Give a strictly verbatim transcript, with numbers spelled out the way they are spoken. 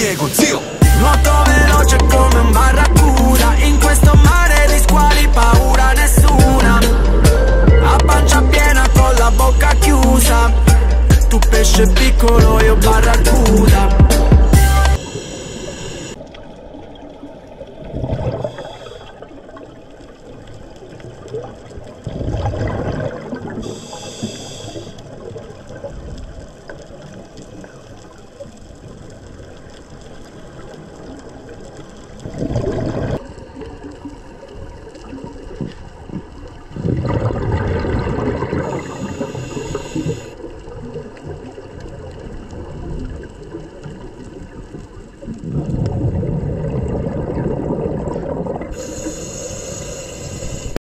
spiego, zio. Nuoto veloce come un barracuda, in questo mare di squali paura nessuna. A pancia piena con la bocca chiusa, tu pesce piccolo, io barracuda.